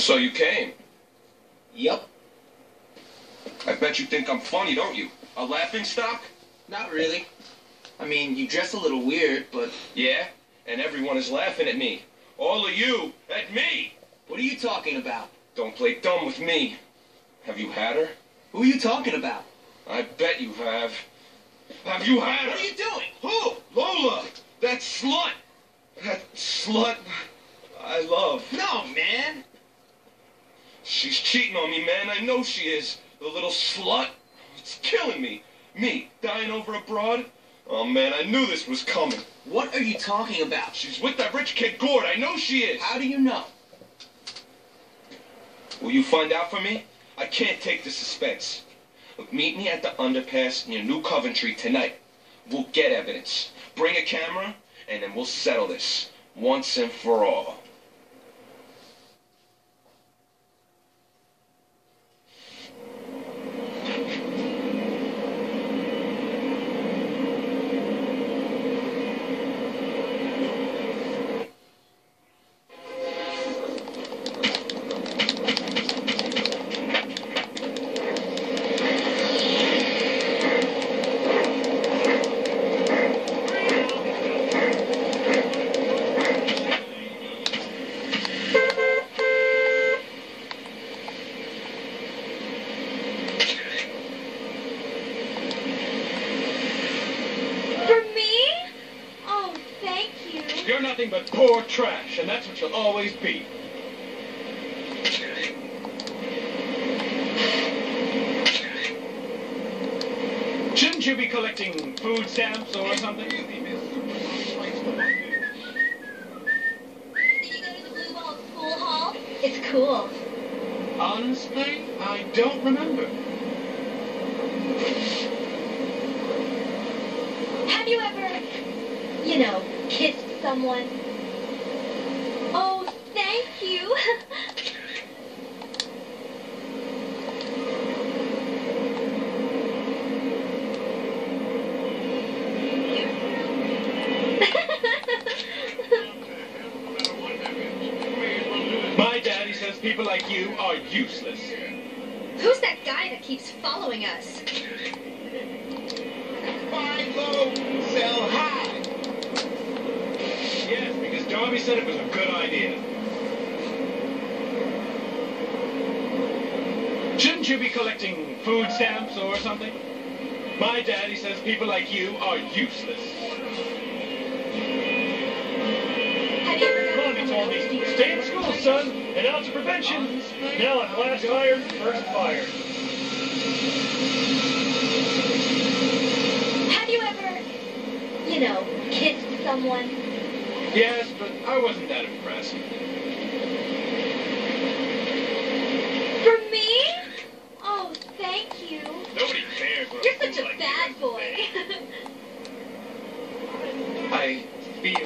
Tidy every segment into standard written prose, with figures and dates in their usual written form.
So you came? Yup. I bet you think I'm funny, don't you? A laughing stock? Not really. I mean, you dress a little weird, but... Yeah? And everyone is laughing at me. All of you at me! What are you talking about? Don't play dumb with me. Have you had her? Who are you talking about? I bet you have. Have you had her? What are you doing? Who? Lola! That slut! That slut I love. No, man! She's cheating on me, man. I know she is. The little slut. It's killing me. Me, dying over a broad? Oh, man, I knew this was coming. What are you talking about? She's with that rich kid Gord. I know she is. How do you know? Will you find out for me? I can't take the suspense. Look, meet me at the underpass near New Coventry tonight. We'll get evidence. Bring a camera, and then we'll settle this once and for all. You're nothing but poor trash, and that's what you'll always be. Shouldn't you be collecting food stamps or something? Did you go to the Blue Ball Pool Hall? It's cool. Honestly, I don't remember. Have you ever, kissed someone? Oh, thank you. My daddy says people like you are useless. Who's that guy that keeps following us? Buy low, sell high. Yes, because Darby said it was a good idea. Shouldn't you be collecting food stamps or something? My daddy says people like you are useless. Have you ever Come on, gotten Torby. Stay in school, son. An ounce of prevention. Now at last hired, first fired. Have you ever, kissed someone? Yes, but I wasn't that impressed. For me? Oh, thank you. Nobody cares what You're a fool such a like bad you boy. I feel...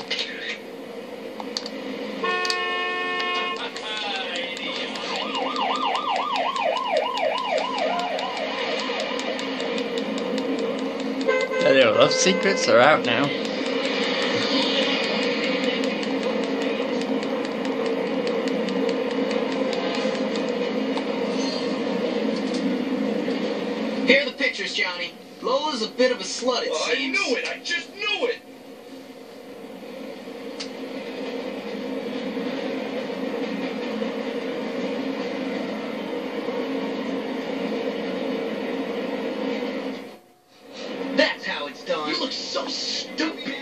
Their love secrets are out now. Here are the pictures, Johnny. Lola's a bit of a slut, it Oh, I seems. knew it. I just knew it. That's how it's done. You look so stupid.